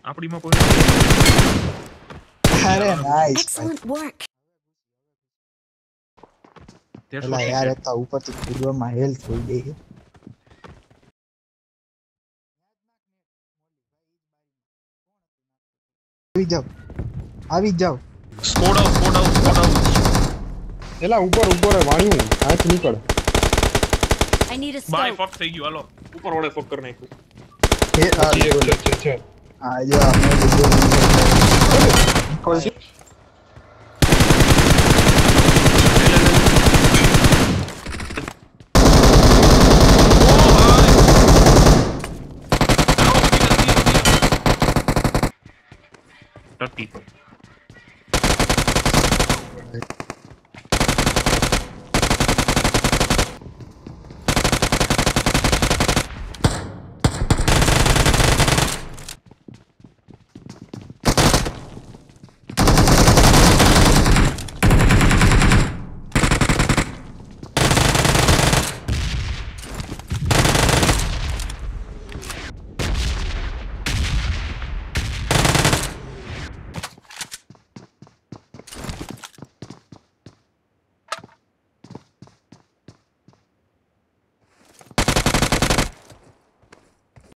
આપણીમાં કોઈ અરે nice Excellent work. એલા યાર તો ઉપરથી કૂદવામાં હેલ્થ હોય ગઈ છે આવી જાવ સ્કોડ આઉટ એલા ઉપર વાણ્યું આંખ નીકળ I need a by scope. ફક થઈ ગયું હાલો ઉપર વડે ફક કરી નાખ્યું છે આ જો આપણે લીધું કોલ છે ટટ્ટી